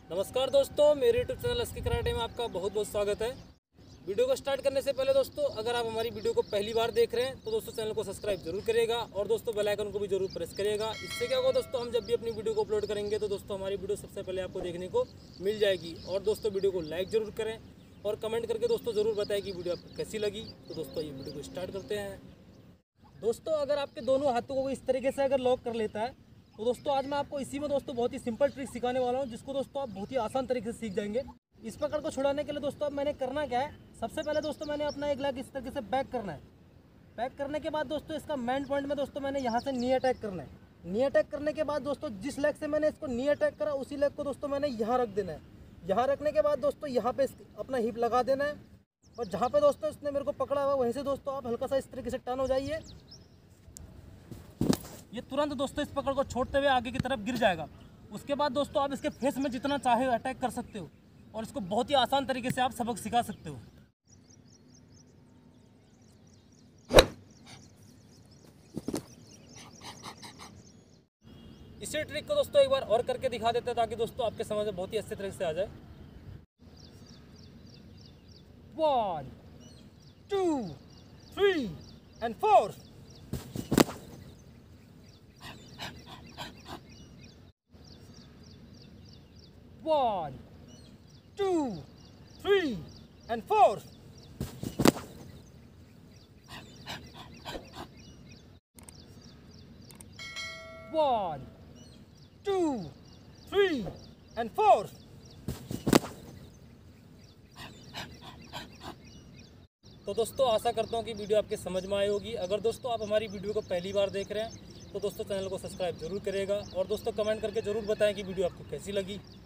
नमस्कार दोस्तों, मेरे यूट्यूब चैनल एसके कराटे में आपका बहुत बहुत स्वागत है। वीडियो को स्टार्ट करने से पहले दोस्तों, अगर आप हमारी वीडियो को पहली बार देख रहे हैं तो दोस्तों चैनल को सब्सक्राइब जरूर करिएगा और दोस्तों बेल आइकन को भी जरूर प्रेस करिएगा। इससे क्या होगा दोस्तों, हम जब भी अपनी वीडियो को अपलोड करेंगे तो दोस्तों हमारी वीडियो सबसे पहले आपको देखने को मिल जाएगी। और दोस्तों वीडियो को लाइक ज़रूर करें और कमेंट करके दोस्तों ज़रूर बताएं कि वीडियो आपको कैसी लगी। तो दोस्तों ये वीडियो को स्टार्ट करते हैं। दोस्तों अगर आपके दोनों हाथों को इस तरीके से अगर लॉक कर लेता है तो दोस्तों आज मैं आपको इसी में दोस्तों बहुत ही सिंपल ट्रिक सिखाने वाला हूं, जिसको दोस्तों आप बहुत ही आसान तरीके से सीख जाएंगे। इस पकड़ को छुड़ाने के लिए दोस्तों अब मैंने करना क्या है, सबसे पहले दोस्तों मैंने अपना एक लेग इस तरीके से बैक करना है। बैक करने के बाद दोस्तों इसका मेन पॉइंट में दोस्तों मैंने यहाँ से नी अटैक करना है। नी अटैक करने के बाद दोस्तों जिस लेग से मैंने इसको नी अटैक करा उसी लेग को दोस्तों मैंने यहाँ रख देना है। यहाँ रखने के बाद दोस्तों यहाँ पे अपना हिप लगा देना है और जहाँ पे दोस्तों इसने मेरे को पकड़ा हुआ वहीं से दोस्तों आप हल्का सा इस तरीके से टर्न हो जाइए। ये तुरंत दोस्तों इस पकड़ को छोड़ते हुए आगे की तरफ गिर जाएगा। उसके बाद दोस्तों आप इसके फेस में जितना चाहे अटैक कर सकते हो और इसको बहुत ही आसान तरीके से आप सबक सिखा सकते हो। इसी ट्रिक को दोस्तों एक बार और करके दिखा देते हैं ताकि दोस्तों आपके समझ में बहुत ही अच्छे तरीके से आ जाए। 1 2 3 and 4। One, 2, 3 and 4। One, 2, 3 and 4। तो दोस्तों आशा करता हूँ कि वीडियो आपके समझ में आई होगी। अगर दोस्तों आप हमारी वीडियो को पहली बार देख रहे हैं तो दोस्तों चैनल को सब्सक्राइब जरूर करिएगा और दोस्तों कमेंट करके जरूर बताएं कि वीडियो आपको कैसी लगी।